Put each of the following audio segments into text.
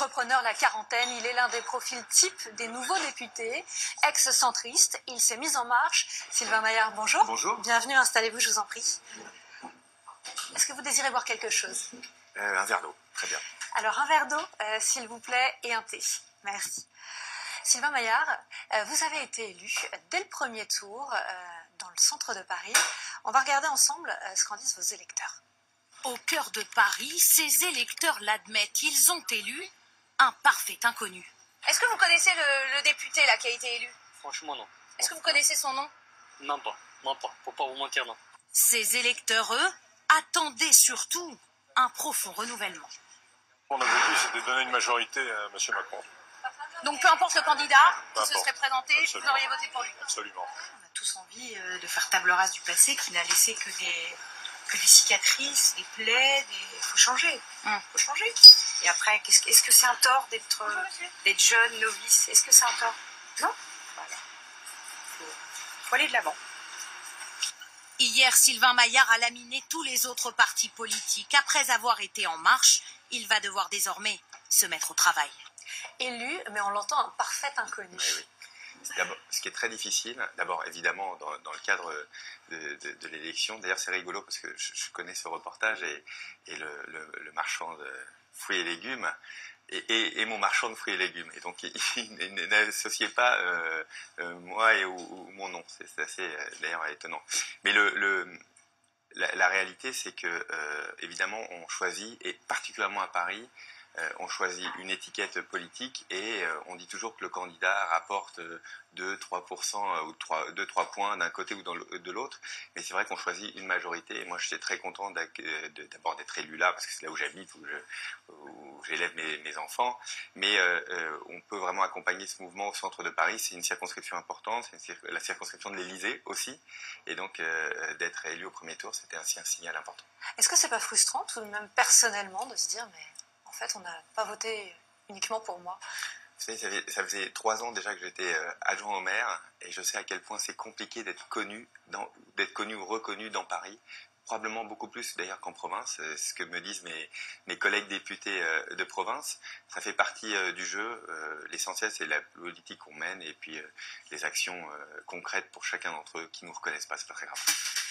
Entrepreneur la quarantaine, il est l'un des profils types des nouveaux députés. Ex-centriste, il s'est mis en marche. Sylvain Maillard, bonjour. Bonjour. Bienvenue, installez-vous, je vous en prie. Est-ce que vous désirez boire quelque chose? Un verre d'eau, très bien. Alors un verre d'eau, s'il vous plaît, et un thé. Merci. Sylvain Maillard, vous avez été élu dès le premier tour dans le centre de Paris. On va regarder ensemble ce qu'en disent vos électeurs. Au cœur de Paris, ces électeurs l'admettent, ils ont élu un parfait inconnu. Est-ce que vous connaissez le député là qui a été élu? Franchement, non. Est-ce que vous connaissez son nom? Non pas. Faut pas vous mentir, non. Ces électeurs, eux, attendaient surtout un profond renouvellement. Mon objectif, c'est de donner une majorité à M. Macron. Donc peu importe le candidat qui se serait présenté, Absolument. vous auriez voté pour lui? Absolument. On a tous envie de faire table rase du passé qui n'a laissé que des cicatrices, des plaies, Il faut changer. Faut changer. Et après, est-ce que c'est un tort d'être jeune, novice? Est-ce que c'est un tort? Non. Voilà. Faut aller de l'avant. Hier, Sylvain Maillard a laminé tous les autres partis politiques. Après avoir été en marche, il va devoir désormais se mettre au travail. Élu, mais on l'entend un parfait inconnu. Oui. D'abord, ce qui est très difficile, d'abord évidemment dans le cadre de l'élection, d'ailleurs c'est rigolo parce que je connais ce reportage et le marchand de fruits et légumes et mon marchand de fruits et légumes. Et donc il n'associait pas moi ou mon nom. C'est assez d'ailleurs étonnant. Mais la réalité c'est que évidemment on choisit, et particulièrement à Paris, on choisit une étiquette politique et on dit toujours que le candidat rapporte 2-3% ou 2-3 points d'un côté ou de l'autre. Mais c'est vrai qu'on choisit une majorité et moi j'étais très content d'abord d'être élu là parce que c'est là où j'habite, où j'élève mes enfants. Mais on peut vraiment accompagner ce mouvement au centre de Paris. C'est une circonscription importante, c'est la circonscription de l'Élysée aussi. Et donc d'être élu au premier tour, c'était ainsi un signal important. Est-ce que c'est pas frustrant tout de même personnellement de se dire mais en fait on n'a pas voté uniquement pour moi? Vous savez, ça faisait 3 ans déjà que j'étais adjoint au maire et je sais à quel point c'est compliqué d'être connu ou reconnu dans Paris. Probablement beaucoup plus d'ailleurs qu'en province, c'est ce que me disent mes collègues députés de province. Ça fait partie du jeu. L'essentiel c'est la politique qu'on mène et puis les actions concrètes pour chacun d'entre eux qui nous reconnaissent pas, c'est pas très grave.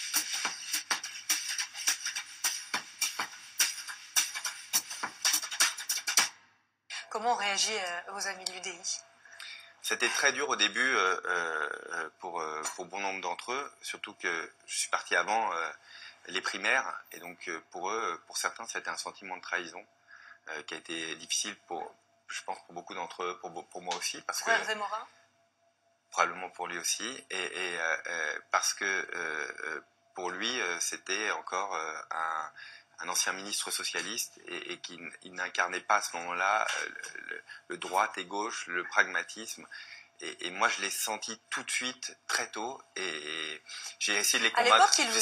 Comment ont réagi vos amis de l'UDI? C'était très dur au début pour bon nombre d'entre eux, surtout que je suis parti avant les primaires, et donc pour eux, pour certains, c'était un sentiment de trahison qui a été difficile je pense pour beaucoup d'entre eux, pour moi aussi, parce que Hervé Morin? Probablement pour lui aussi, et parce que pour lui, c'était encore un ancien ministre socialiste et qui n'incarnait pas à ce moment-là le droite et gauche, le pragmatisme. Et moi, je l'ai senti tout de suite, très tôt, et j'ai essayé de les convaincre.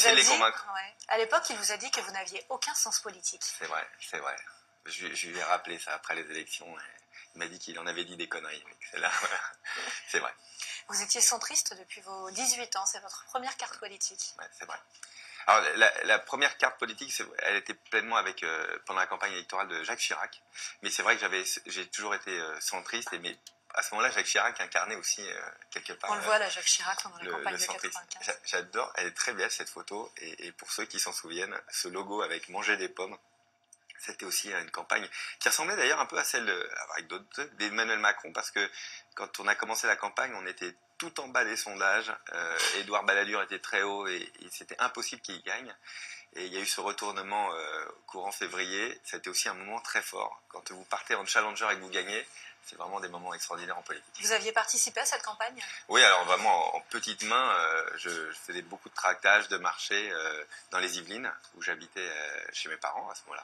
À l'époque, il vous a dit que vous n'aviez aucun sens politique. C'est vrai. Je lui ai rappelé ça après les élections. Il m'a dit qu'il en avait dit des conneries. C'est vrai. Vous étiez centriste depuis vos 18 ans, c'est votre première carte politique. Ouais, c'est vrai. Alors, la première carte politique, elle était pleinement pendant la campagne électorale de Jacques Chirac. Mais c'est vrai que j'ai toujours été centriste, mais à ce moment-là, Jacques Chirac incarnait aussi quelque part. On le voit là, Jacques Chirac pendant la campagne de 95. J'adore, elle est très belle cette photo. Et pour ceux qui s'en souviennent, ce logo avec manger des pommes, c'était aussi une campagne qui ressemblait d'ailleurs un peu à celle avec d'autres d'Emmanuel Macron, parce que quand on a commencé la campagne, on était tout en bas des sondages. Édouard Balladur était très haut et c'était impossible qu'il gagne. Et il y a eu ce retournement courant février. C'était aussi un moment très fort. Quand vous partez en challenger et que vous gagnez, c'est vraiment des moments extraordinaires en politique. Vous aviez participé à cette campagne? Oui, alors vraiment en petites mains. Je faisais beaucoup de tractage, de marchés dans les Yvelines, où j'habitais chez mes parents à ce moment-là.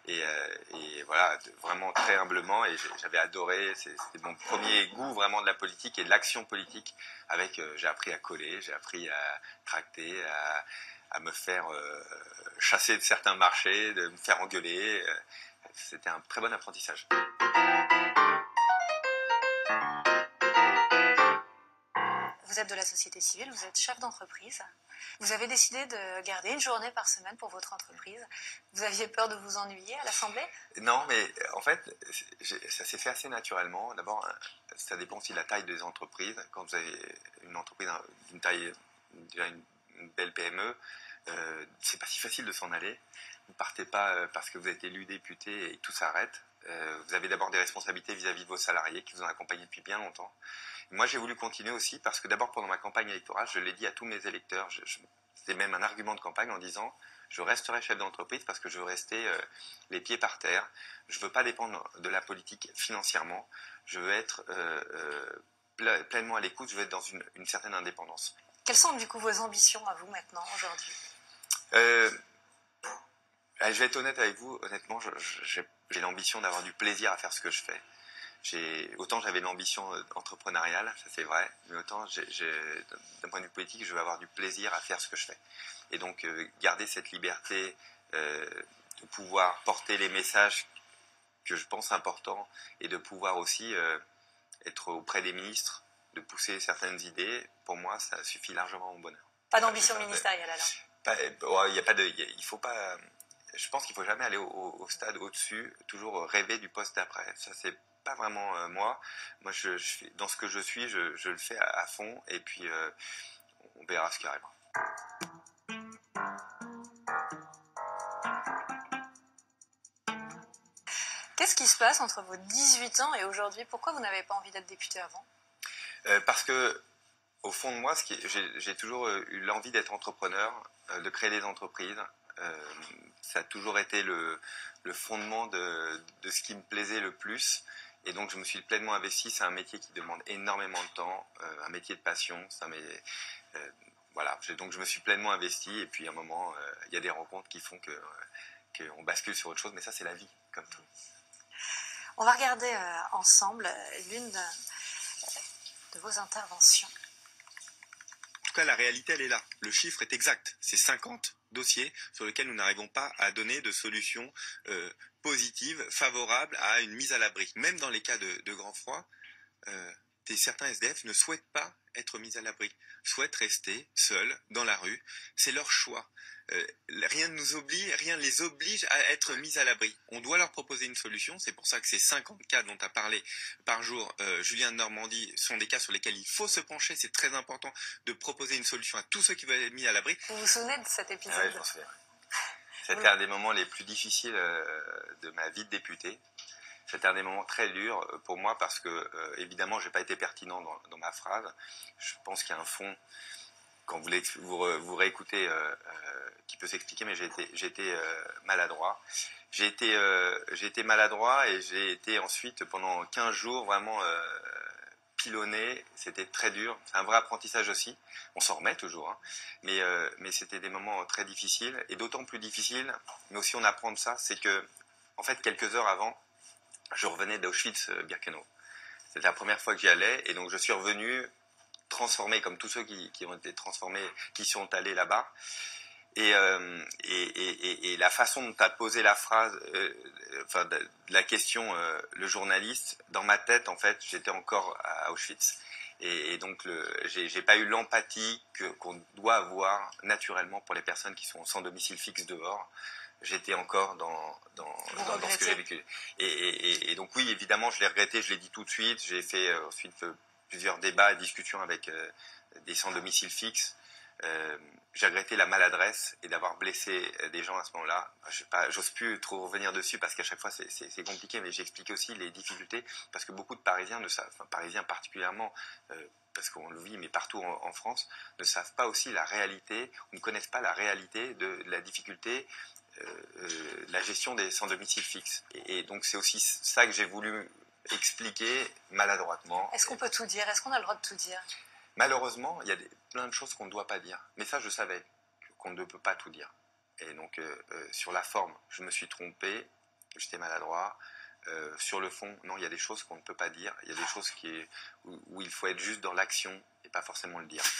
Et voilà, vraiment très humblement. Et j'avais adoré. C'était mon premier goût vraiment de la politique et de l'action politique. J'ai appris à coller, j'ai appris à tracter, à me faire chasser de certains marchés, de me faire engueuler. C'était un très bon apprentissage. vous êtes de la société civile, vous êtes chef d'entreprise. Vous avez décidé de garder une journée par semaine pour votre entreprise. Vous aviez peur de vous ennuyer à l'Assemblée? Non, mais en fait, ça s'est fait assez naturellement. D'abord, ça dépend aussi de la taille des entreprises. Quand vous avez une entreprise d'une taille, déjà une belle PME, c'est pas si facile de s'en aller. Vous ne partez pas parce que vous êtes élu député et tout s'arrête. Vous avez d'abord des responsabilités vis-à-vis de vos salariés qui vous ont accompagné depuis bien longtemps. Moi, j'ai voulu continuer aussi parce que d'abord, pendant ma campagne électorale, je l'ai dit à tous mes électeurs, c'était même un argument de campagne en disant je resterai chef d'entreprise parce que je veux rester les pieds par terre. Je ne veux pas dépendre de la politique financièrement. Je veux être pleinement à l'écoute. Je veux être dans une certaine indépendance. Quelles sont du coup vos ambitions à vous maintenant, aujourd'hui? Je vais être honnête avec vous. Honnêtement, j'ai l'ambition d'avoir du plaisir à faire ce que je fais. Autant j'avais l'ambition entrepreneuriale, ça c'est vrai, mais autant d'un point de vue politique, je veux avoir du plaisir à faire ce que je fais. Et donc garder cette liberté de pouvoir porter les messages que je pense importants et de pouvoir aussi être auprès des ministres, de pousser certaines idées, pour moi ça suffit largement à mon bonheur. Pas d'ambition ministérielle alors? Il faut pas... Je pense qu'il ne faut jamais aller au stade au-dessus, toujours rêver du poste d'après. Ça, c'est pas vraiment moi. Moi, dans ce que je suis, je le fais à fond et puis on verra ce qui arrivera. Qu'est-ce qui se passe entre vos 18 ans et aujourd'hui? Pourquoi vous n'avez pas envie d'être député avant? Parce que, au fond de moi, j'ai toujours eu l'envie d'être entrepreneur, de créer des entreprises. Ça a toujours été le fondement de ce qui me plaisait le plus. Et donc, je me suis pleinement investi. C'est un métier qui demande énormément de temps, un métier de passion. Voilà. Donc, je me suis pleinement investi. Et puis, à un moment, il y a des rencontres qui font qu'on bascule sur autre chose. Mais ça, c'est la vie, comme tout. On va regarder ensemble l'une de vos interventions. En tout cas, la réalité, elle est là. Le chiffre est exact. C'est 50 dossiers sur lesquels nous n'arrivons pas à donner de solutions positives, favorables à une mise à l'abri. Même dans les cas de grand froid, certains SDF ne souhaitent pas être mis à l'abri, souhaitent rester seuls dans la rue. C'est leur choix. Rien ne les oblige à être mis à l'abri. On doit leur proposer une solution. C'est pour ça que ces 50 cas dont a parlé par jour Julien de Normandie sont des cas sur lesquels il faut se pencher. C'est très important de proposer une solution à tous ceux qui veulent être mis à l'abri. Vous vous souvenez de cet épisode? Oui, je m'en souviens. C'était un des moments les plus difficiles de ma vie de député. C'était un des moments très durs pour moi parce que, évidemment, je n'ai pas été pertinent dans ma phrase. Je pense qu'il y a un fond, quand vous réécoutez, qui peut s'expliquer, mais j'ai été maladroit. J'ai été maladroit et j'ai été ensuite, pendant 15 jours, vraiment pilonné. C'était très dur. C'est un vrai apprentissage aussi. On s'en remet toujours, hein. Mais c'était des moments très difficiles. Et d'autant plus difficiles, mais aussi on apprend de ça, c'est que, en fait, quelques heures avant, je revenais d'Auschwitz-Birkenau. C'était la première fois que j'y allais, et donc je suis revenu transformé, comme tous ceux qui ont été transformés, qui sont allés là-bas. Et la façon dont tu as posé la phrase, la question, le journaliste, dans ma tête, en fait, j'étais encore à Auschwitz. Et donc, j'ai pas eu l'empathie qu'on doit avoir naturellement pour les personnes qui sont sans domicile fixe dehors. J'étais encore dans ce que j'ai vécu. Et donc oui, évidemment, je l'ai regretté, je l'ai dit tout de suite. J'ai fait ensuite plusieurs débats et discussions avec des sans domicile fixe. J'ai regretté la maladresse et d'avoir blessé des gens à ce moment-là. J'ose plus trop revenir dessus parce qu'à chaque fois c'est compliqué, mais j'ai expliqué aussi les difficultés parce que beaucoup de Parisiens ne savent, enfin Parisiens particulièrement, parce qu'on le vit, mais partout en France, ne savent pas aussi la réalité, ou ne connaissent pas la réalité de la difficulté, la gestion des sans domicile fixe. Et donc c'est aussi ça que j'ai voulu expliquer maladroitement. Est-ce qu'on peut tout dire? Est-ce qu'on a le droit de tout dire? Malheureusement, il y a plein de choses qu'on ne doit pas dire. Mais ça, je savais qu'on ne peut pas tout dire. Et donc, sur la forme, je me suis trompé, j'étais maladroit. Sur le fond, non, il y a des choses qu'on ne peut pas dire. Il y a des choses où il faut être juste dans l'action et pas forcément le dire.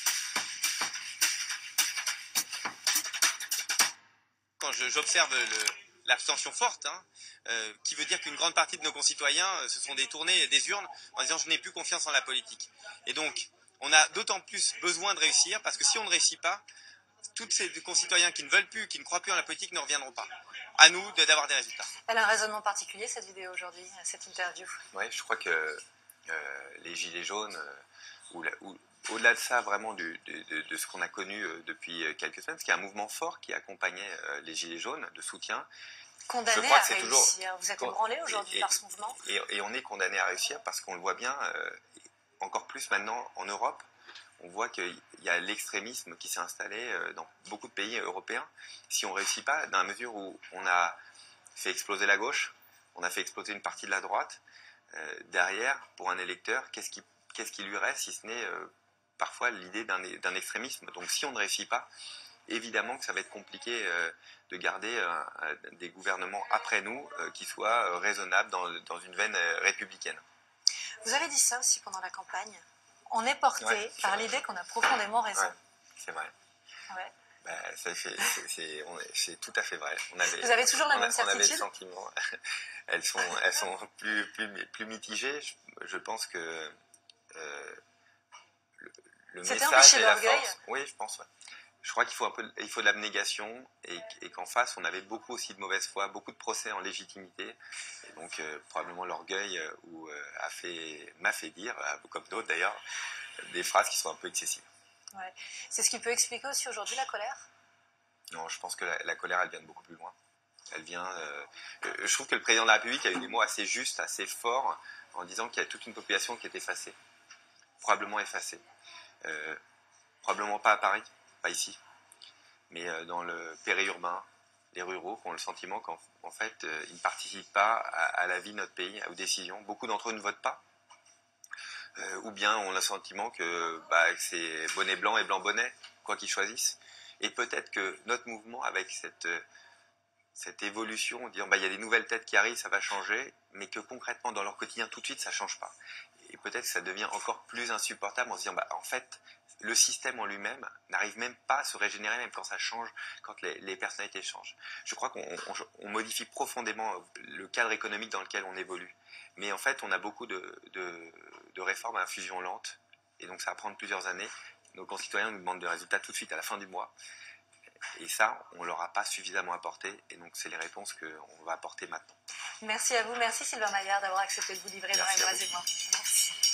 Quand j'observe l'abstention forte, qui veut dire qu'une grande partie de nos concitoyens se sont détournés des urnes en disant « je n'ai plus confiance en la politique ». Et donc, on a d'autant plus besoin de réussir, parce que si on ne réussit pas, tous ces concitoyens qui ne veulent plus, qui ne croient plus en la politique ne reviendront pas. À nous d'avoir des résultats. Elle a un raisonnement particulier, cette vidéo aujourd'hui, cette interview. Oui, je crois que les Gilets jaunes, au-delà de ça, vraiment de ce qu'on a connu depuis quelques semaines, parce qu'il y a un mouvement fort qui accompagnait les Gilets jaunes de soutien. Condamné à réussir. Vous êtes ébranlé aujourd'hui par ce mouvement? Et on est condamné à réussir parce qu'on le voit bien, encore plus maintenant en Europe. On voit qu'il y a l'extrémisme qui s'est installé dans beaucoup de pays européens. Si on ne réussit pas, dans la mesure où on a fait exploser la gauche, on a fait exploser une partie de la droite, derrière, pour un électeur, qu'est-ce qui lui reste si ce n'est parfois l'idée d'un extrémisme. Donc si on ne réussit pas, évidemment que ça va être compliqué de garder des gouvernements après nous qui soient raisonnables dans une veine républicaine. Vous avez dit ça aussi pendant la campagne. On est porté par l'idée qu'on a profondément raison. Ouais, c'est vrai. Ouais. C'est tout à fait vrai. Vous avez toujours la même certitude? On avait le sentiment. Elles sont plus mitigées. Je pense que le message et la force. Oui, je pense. Ouais. Je crois qu'il faut de l'abnégation et qu'en face, on avait beaucoup aussi de mauvaise foi, beaucoup de procès en légitimité. Et donc, probablement l'orgueil m'a fait dire, comme d'autres d'ailleurs, des phrases qui sont un peu excessives. Ouais. C'est ce qui peut expliquer aussi aujourd'hui la colère? Non, je pense que la colère, elle vient de beaucoup plus loin. Elle vient. Je trouve que le président de la République a eu des mots assez justes, assez forts, en disant qu'il y a toute une population qui est effacée. Probablement effacée. Probablement pas à Paris, pas ici, mais dans le périurbain, les ruraux qui ont le sentiment qu'en fait, ils ne participent pas à la vie de notre pays, aux décisions. Beaucoup d'entre eux ne votent pas. Ou bien ont le sentiment que c'est bonnet blanc et blanc bonnet, quoi qu'ils choisissent. Et peut-être que notre mouvement, avec cette évolution, dire il y a des nouvelles têtes qui arrivent, ça va changer, mais que concrètement dans leur quotidien tout de suite ça change pas. Et peut-être que ça devient encore plus insupportable en se disant en fait le système en lui-même n'arrive même pas à se régénérer même quand ça change, quand les personnalités changent. Je crois qu'on modifie profondément le cadre économique dans lequel on évolue. Mais en fait on a beaucoup de réformes à infusion lente et donc ça va prendre plusieurs années. Nos concitoyens nous demandent des résultats tout de suite à la fin du mois. Et ça, on ne leur a pas suffisamment apporté. Et donc, c'est les réponses qu'on va apporter maintenant. Merci à vous. Merci Sylvain Maillard d'avoir accepté de vous livrer dans Ambroise et moi. Merci.